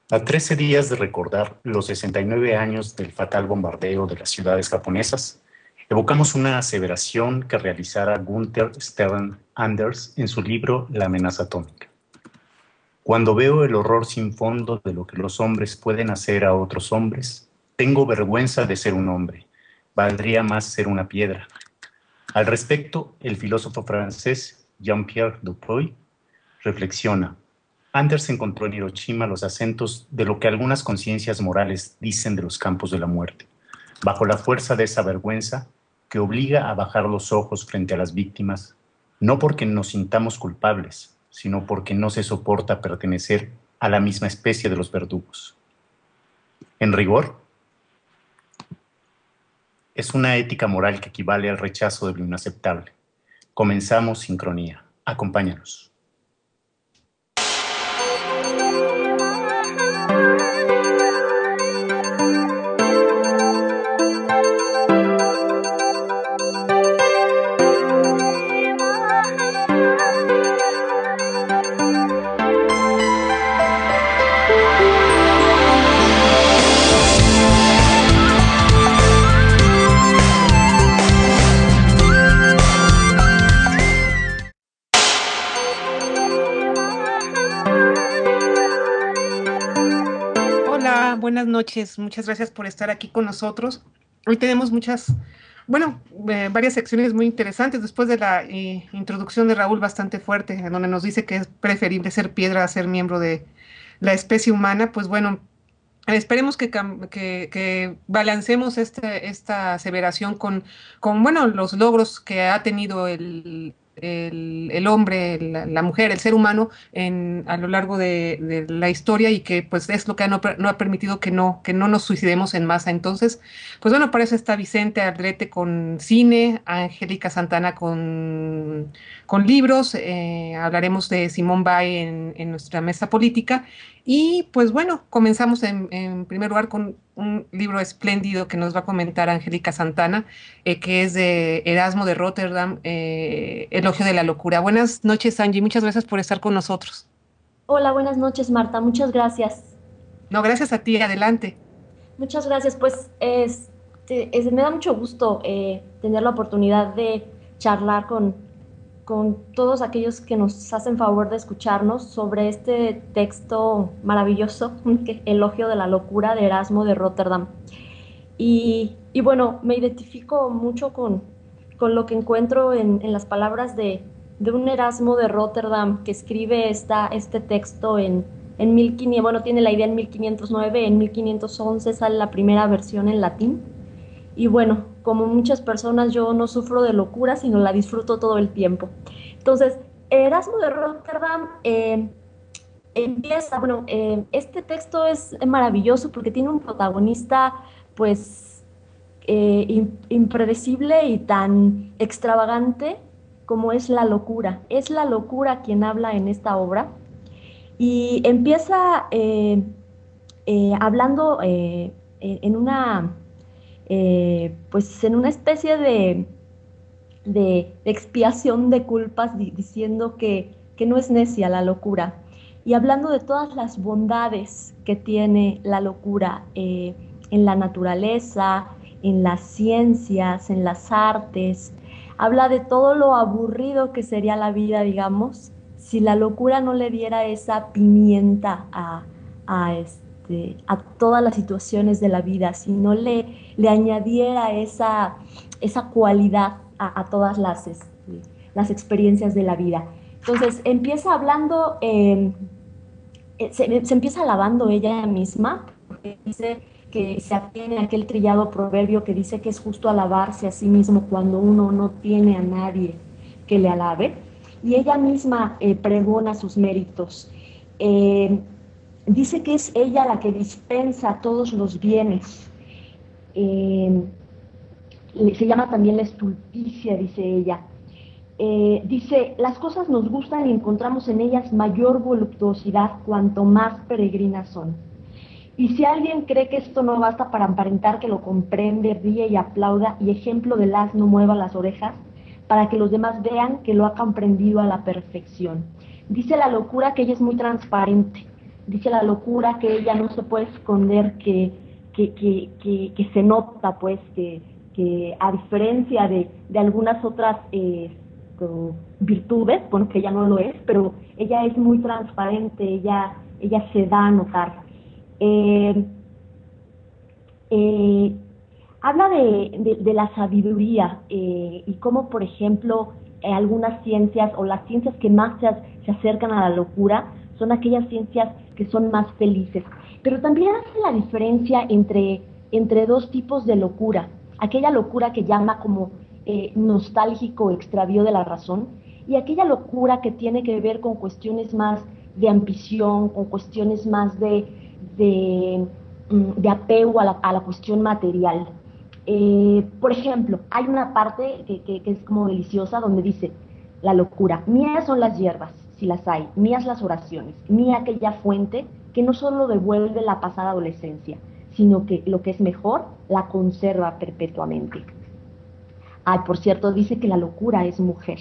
A 13 días de recordar los 69 años del fatal bombardeo de las ciudades japonesas, evocamos una aseveración que realizara Gunther Stern Anders en su libro La amenaza atómica. Cuando veo el horror sin fondo de lo que los hombres pueden hacer a otros hombres, tengo vergüenza de ser un hombre. Valdría más ser una piedra. Al respecto, el filósofo francés Jean-Pierre Dupuy reflexiona: Anders encontró en Hiroshima los acentos de lo que algunas conciencias morales dicen de los campos de la muerte, bajo la fuerza de esa vergüenza que obliga a bajar los ojos frente a las víctimas, no porque nos sintamos culpables, sino porque no se soporta pertenecer a la misma especie de los verdugos. En rigor, es una ética moral que equivale al rechazo de lo inaceptable. Comenzamos sincronía. Acompáñanos. Buenas noches, muchas gracias por estar aquí con nosotros. Hoy tenemos varias secciones muy interesantes después de la introducción de Raúl bastante fuerte, en donde nos dice que es preferible ser piedra a ser miembro de la especie humana. Pues bueno, esperemos que balancemos esta aseveración con los logros que ha tenido el hombre, la mujer, el ser humano a lo largo de la historia, y que pues es lo que no ha permitido que no nos suicidemos en masa. Entonces, pues bueno, para eso está Vicente Ardrete con cine, Angélica Santana con libros, hablaremos de Simone Weil en nuestra mesa política. Y pues bueno, comenzamos en primer lugar con un libro espléndido que nos va a comentar Angélica Santana, que es de Erasmo de Rotterdam, Elogio de la locura. Buenas noches, Angie, muchas gracias por estar con nosotros. Hola, buenas noches, Marta. Muchas gracias. No, gracias a ti, adelante. Muchas gracias. Pues me da mucho gusto tener la oportunidad de charlar con todos aquellos que nos hacen favor de escucharnos sobre este texto maravilloso, Elogio de la locura de Erasmo de Rotterdam. Y bueno, me identifico mucho con lo que encuentro en las palabras de un Erasmo de Rotterdam que escribe este texto en 1500, bueno, tiene la idea en 1509, en 1511 sale la primera versión en latín. Y bueno, como muchas personas, yo no sufro de locura, sino la disfruto todo el tiempo. Entonces, Erasmo de Rotterdam empieza, este texto es maravilloso porque tiene un protagonista, pues, impredecible y tan extravagante como es la locura. Es la locura quien habla en esta obra. Y empieza hablando pues en una especie de expiación de culpas, diciendo que no es necia la locura, y hablando de todas las bondades que tiene la locura en la naturaleza, en las ciencias, en las artes. Habla de todo lo aburrido que sería la vida, digamos, si la locura no le diera esa pimienta a todas las situaciones de la vida, si no le añadiera esa cualidad a todas las experiencias de la vida. Entonces empieza hablando, se empieza alabando ella misma, porque dice que se atiene a aquel trillado proverbio que dice que es justo alabarse a sí mismo cuando uno no tiene a nadie que le alabe, y ella misma pregona sus méritos. Dice que es ella la que dispensa todos los bienes. Se llama también la estulticia, dice ella. Dice, las cosas nos gustan y encontramos en ellas mayor voluptuosidad cuanto más peregrinas son. Y si alguien cree que esto no basta para aparentar que lo comprende, ríe y aplauda, y ejemplo del asno mueva las orejas, para que los demás vean que lo ha comprendido a la perfección. Dice la locura que ella es muy transparente, dice la locura que ella no se puede esconder, que se nota, pues, que a diferencia de algunas otras virtudes, bueno, que ella no lo es, pero ella es muy transparente, ella se da a notar. Habla de la sabiduría y cómo, por ejemplo, algunas ciencias o las ciencias que más se acercan a la locura son aquellas ciencias que son más felices. Pero también hace la diferencia entre dos tipos de locura. Aquella locura que llama como nostálgico extravío de la razón y aquella locura que tiene que ver con cuestiones más de ambición, con cuestiones más de apego a la cuestión material. Por ejemplo, hay una parte que es como deliciosa donde dice la locura, mías son las hierbas, si las hay, mías las oraciones, mía aquella fuente que no solo devuelve la pasada adolescencia, sino que lo que es mejor la conserva perpetuamente. Ay, por cierto, dice que la locura es mujer.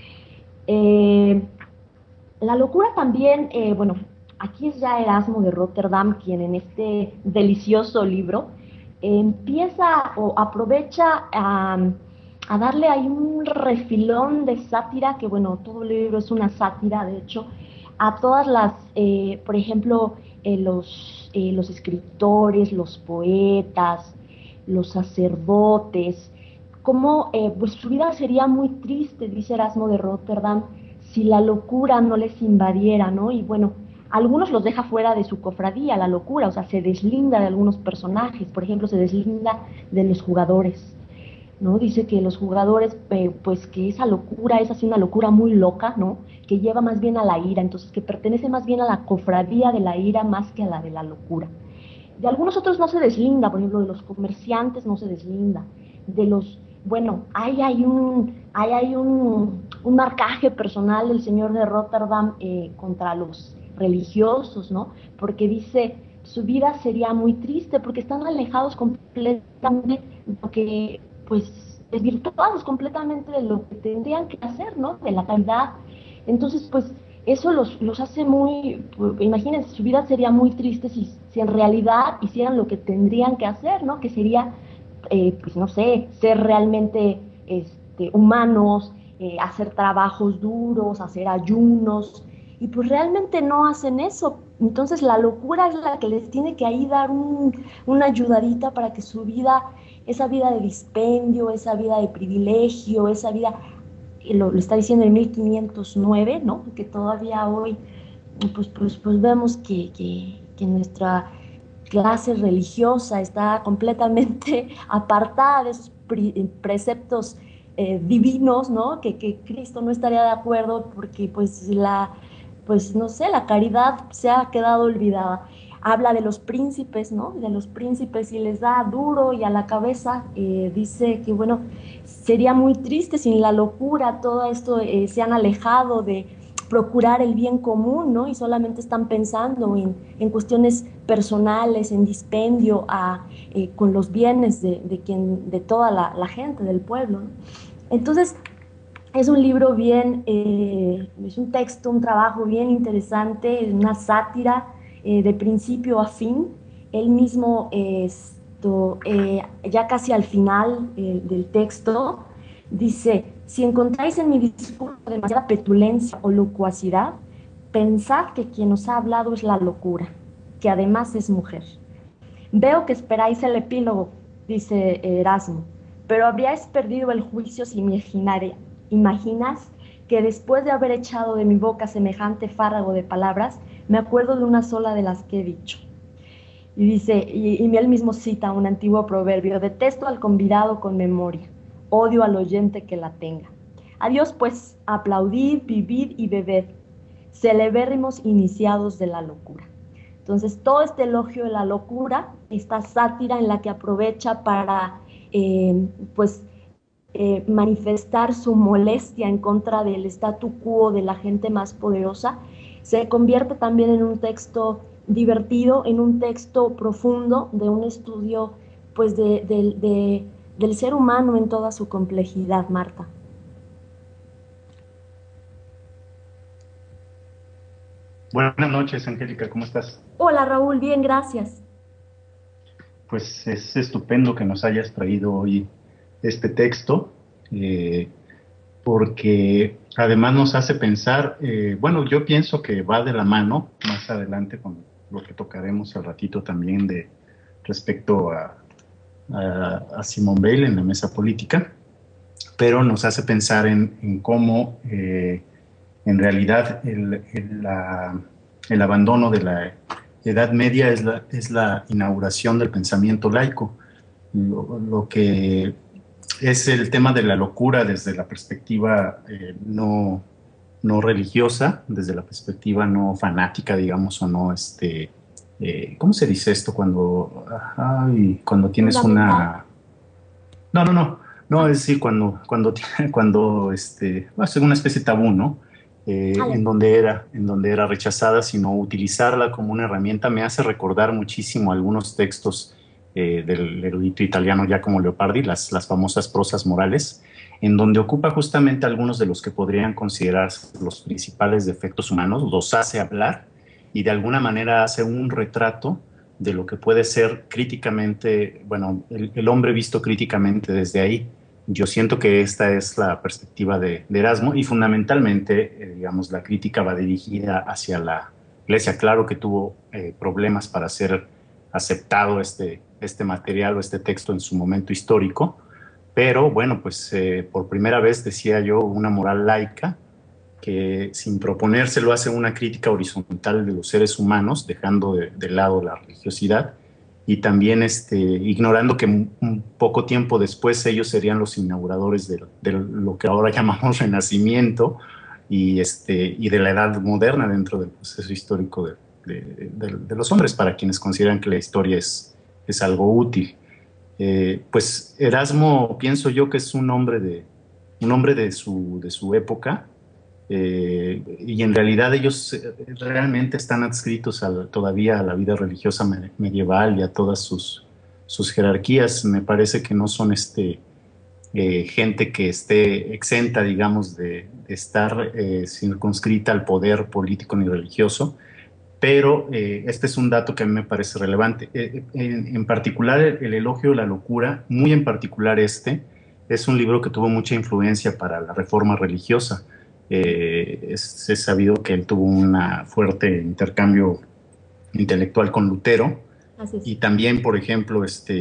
La locura también, bueno, aquí es ya Erasmo de Rotterdam quien en este delicioso libro empieza o aprovecha a darle ahí un refilón de sátira, que bueno, todo el libro es una sátira, de hecho, a todas las, por ejemplo, los escritores, los poetas, los sacerdotes, como pues su vida sería muy triste, dice Erasmo de Rotterdam, si la locura no les invadiera, ¿no? Y bueno, algunos los deja fuera de su cofradía, la locura, o sea, se deslinda de algunos personajes, por ejemplo, se deslinda de los jugadores, ¿no? Dice que los jugadores, pues que esa locura es así una locura muy loca, ¿no? Que lleva más bien a la ira, entonces que pertenece más bien a la cofradía de la ira más que a la de la locura. De algunos otros no se deslinda, por ejemplo, de los comerciantes no se deslinda, de los, bueno, hay un marcaje personal del señor de Rotterdam contra los religiosos, ¿no? Porque dice, su vida sería muy triste porque están alejados completamente de lo que, pues, desvirtuados completamente de lo que tendrían que hacer, ¿no? De la caridad. Entonces, pues, eso los hace muy, imagínense, su vida sería muy triste si en realidad hicieran lo que tendrían que hacer, ¿no? Que sería, pues no sé, ser realmente humanos, hacer trabajos duros, hacer ayunos, y pues realmente no hacen eso. Entonces la locura es la que les tiene que ahí dar una ayudadita para que su vida, esa vida de dispendio, esa vida de privilegio, esa vida lo está diciendo en 1509, ¿no? Que todavía hoy pues vemos que nuestra clase religiosa está completamente apartada de esos preceptos divinos, ¿no? Que Cristo no estaría de acuerdo porque pues no sé, la caridad se ha quedado olvidada. Habla de los príncipes, ¿no? De los príncipes y les da duro y a la cabeza. Dice que, bueno, sería muy triste sin la locura, todo esto se han alejado de procurar el bien común, ¿no? Y solamente están pensando en cuestiones personales, en dispendio con los bienes de toda la gente, del pueblo, ¿no? Entonces, es un libro bien, es un texto, un trabajo bien interesante, una sátira de principio a fin. Él mismo, ya casi al final del texto, dice, si encontráis en mi discurso demasiada petulencia o locuacidad, pensad que quien os ha hablado es la locura, que además es mujer. Veo que esperáis el epílogo, dice Erasmo, pero habríais perdido el juicio si me imaginas que después de haber echado de mi boca semejante fárrago de palabras, me acuerdo de una sola de las que he dicho. Y dice, y él mismo cita un antiguo proverbio, detesto al convidado con memoria, odio al oyente que la tenga. Adiós pues, aplaudid, vivid y bebed, celebérrimos iniciados de la locura. Entonces, todo este elogio de la locura, esta sátira en la que aprovecha para, manifestar su molestia en contra del statu quo de la gente más poderosa, se convierte también en un texto divertido, en un texto profundo de un estudio pues del ser humano en toda su complejidad, Marta. Buenas noches, Angélica, ¿cómo estás? Hola Raúl, bien, gracias. Pues es estupendo que nos hayas traído hoy este texto, eh, porque además nos hace pensar, bueno, yo pienso que va de la mano más adelante con lo que tocaremos al ratito también de respecto a Simone Weil en la mesa política, pero nos hace pensar en cómo en realidad el abandono de la Edad Media es la inauguración del pensamiento laico, lo que es el tema de la locura desde la perspectiva no religiosa, desde la perspectiva no fanática, digamos, o no, ¿cómo se dice esto cuando tienes Fundamental. una... No, es decir, cuando es una especie de tabú, ¿no? Ale. En donde era rechazada, sino utilizarla como una herramienta me hace recordar muchísimo algunos textos del erudito italiano Giacomo Leopardi, las famosas prosas morales, en donde ocupa justamente algunos de los que podrían considerarse los principales defectos humanos, los hace hablar y de alguna manera hace un retrato de lo que puede ser críticamente, bueno, el hombre visto críticamente desde ahí. Yo siento que esta es la perspectiva de Erasmo y fundamentalmente, digamos, la crítica va dirigida hacia la Iglesia. Claro que tuvo problemas para ser aceptado este material o este texto en su momento histórico, pero bueno, pues por primera vez, decía yo, una moral laica que sin proponérselo hace una crítica horizontal de los seres humanos, dejando de lado la religiosidad y también ignorando que un poco tiempo después ellos serían los inauguradores de lo que ahora llamamos Renacimiento y de la Edad Moderna dentro del proceso histórico de los hombres, para quienes consideran que la historia es algo útil. Pues Erasmo, pienso yo que es un hombre de su época, y en realidad ellos realmente están adscritos todavía a la vida religiosa medieval y a todas sus jerarquías. Me parece que no son gente que esté exenta, digamos, de estar circunscrita al poder político ni religioso, pero este es un dato que a mí me parece relevante. En particular, el elogio de la locura, muy en particular es un libro que tuvo mucha influencia para la reforma religiosa. Es sabido que él tuvo un fuerte intercambio intelectual con Lutero Así es. y también, por ejemplo,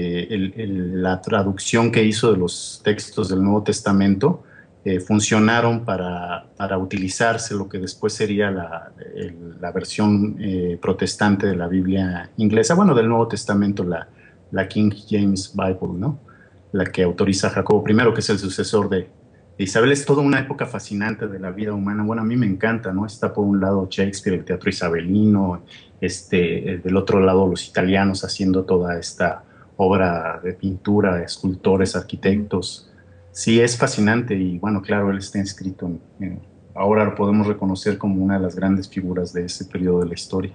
la traducción que hizo de los textos del Nuevo Testamento funcionaron para utilizarse lo que después sería la versión protestante de la Biblia inglesa, bueno, del Nuevo Testamento, la King James Bible, ¿no? La que autoriza Jacobo I, que es el sucesor de Isabel. Es toda una época fascinante de la vida humana. Bueno, a mí me encanta, ¿no? Está por un lado Shakespeare, el teatro isabelino, del otro lado los italianos haciendo toda esta obra de pintura, escultores, arquitectos. Sí, es fascinante y bueno, claro, él está inscrito ahora lo podemos reconocer como una de las grandes figuras de ese periodo de la historia.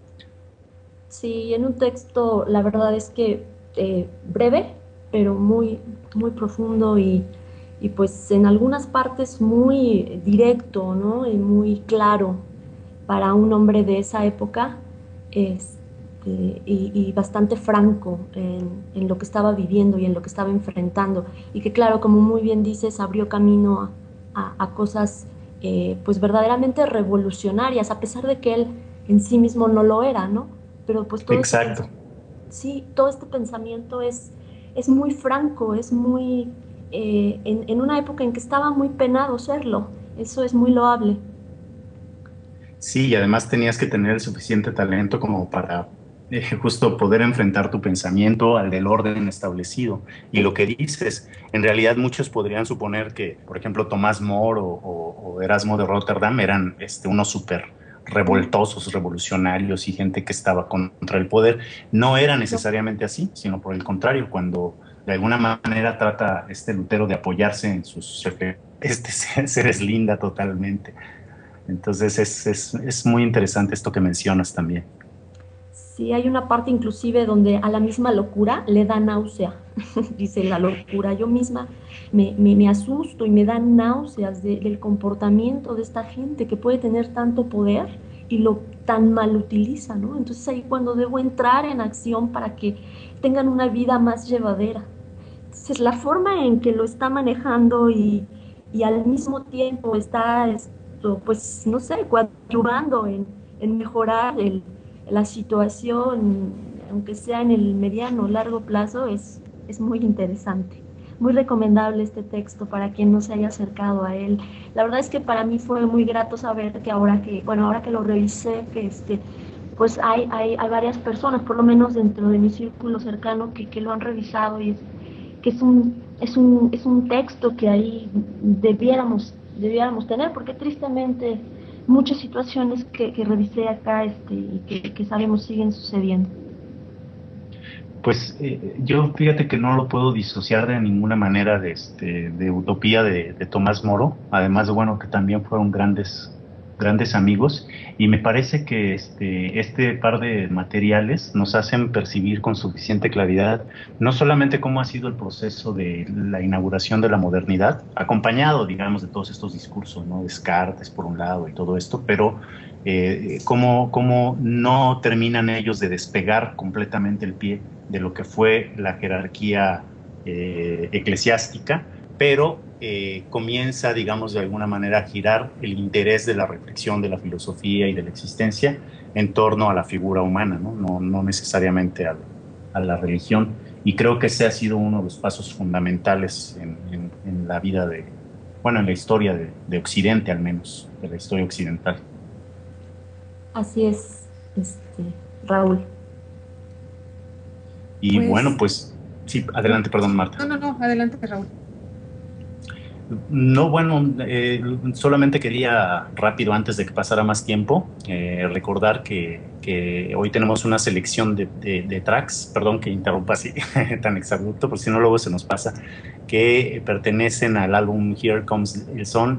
Sí, en un texto, la verdad es que breve, pero muy, muy profundo y pues en algunas partes muy directo, ¿no? Y muy claro para un hombre de esa época, y bastante franco en lo que estaba viviendo y en lo que estaba enfrentando. Y que claro, como muy bien dices, abrió camino a cosas pues verdaderamente revolucionarias, a pesar de que él en sí mismo no lo era, ¿no? Pero pues todo este Exacto. pensamiento, sí, todo este pensamiento es muy franco, es muy, en una época en que estaba muy penado serlo. Eso es muy loable. Sí, y además tenías que tener el suficiente talento como para justo poder enfrentar tu pensamiento al del orden establecido. Y lo que dices, en realidad muchos podrían suponer que, por ejemplo, Tomás More o Erasmo de Rotterdam eran unos súper revoltosos, revolucionarios y gente que estaba contra el poder. No era No. necesariamente así, sino por el contrario, cuando de alguna manera trata Lutero de apoyarse en sus seres linda totalmente. Entonces es muy interesante esto que mencionas también. Sí, hay una parte inclusive donde a la misma locura le da náusea. Dice la locura, yo misma me asusto y me dan náuseas del comportamiento de esta gente que puede tener tanto poder y tan mal utiliza, ¿no? Entonces ahí cuando debo entrar en acción para que tengan una vida más llevadera. Entonces la forma en que lo está manejando y al mismo tiempo está, esto, pues, no sé, coadyuvando en mejorar la situación, aunque sea en el mediano o largo plazo, es muy interesante. Muy recomendable este texto para quien no se haya acercado a él. La verdad es que para mí fue muy grato saber que ahora que lo revisé, que pues hay varias personas, por lo menos dentro de mi círculo cercano, que lo han revisado y que es un texto que ahí debiéramos tener, porque tristemente muchas situaciones que revisé acá y que sabemos siguen sucediendo. Pues yo fíjate que no lo puedo disociar de ninguna manera de Utopía de Tomás Moro, además de bueno que también fueron grandes amigos, y me parece que este par de materiales nos hacen percibir con suficiente claridad no solamente cómo ha sido el proceso de la inauguración de la modernidad, acompañado, digamos, de todos estos discursos, ¿no? Descartes por un lado y todo esto, pero cómo no terminan ellos de despegar completamente el pie de lo que fue la jerarquía eclesiástica, pero comienza, digamos, de alguna manera a girar el interés de la reflexión de la filosofía y de la existencia en torno a la figura humana, no necesariamente a la religión. Y creo que ese ha sido uno de los pasos fundamentales en la vida bueno, en la historia de Occidente, al menos, de la historia occidental. Así es, Raúl. Y Pues, bueno, pues sí, adelante, perdón, Marta. no, adelante, Raúl. No, bueno, solamente quería rápido, antes de que pasara más tiempo, recordar que hoy tenemos una selección de tracks, perdón que interrumpa así tan exabrupto, porque si no luego se nos pasa, que pertenecen al álbum Here Comes el Sun.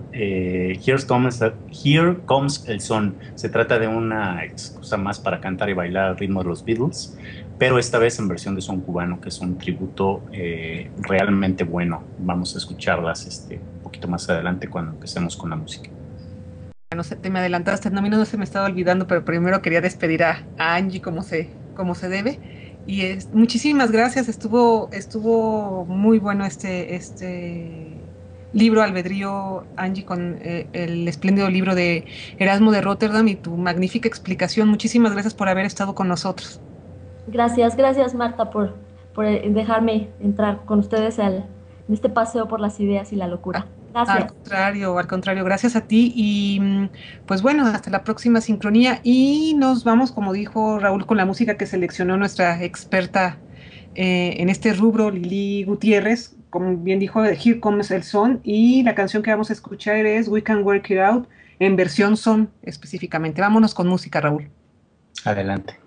Here Comes el Sun. Se trata de una excusa más para cantar y bailar al ritmo de los Beatles, pero esta vez en versión de son cubano, que es un tributo realmente bueno. Vamos a escucharlas un poquito más adelante cuando empecemos con la música. No sé, te me adelantaste, no se me estaba olvidando, pero primero quería despedir a Angie como se debe. Y muchísimas gracias, estuvo muy bueno este libro Albedrío, Angie, con el espléndido libro de Erasmo de Rotterdam y tu magnífica explicación. Muchísimas gracias por haber estado con nosotros. Gracias Marta por dejarme entrar con ustedes en este paseo por las ideas y la locura. Gracias. Al contrario, gracias a ti y pues bueno, hasta la próxima sincronía y nos vamos, como dijo Raúl, con la música que seleccionó nuestra experta en este rubro, Lili Gutiérrez, como bien dijo, de Here Comes el Son, y la canción que vamos a escuchar es We Can Work It Out, en versión son específicamente. Vámonos con música, Raúl. Adelante.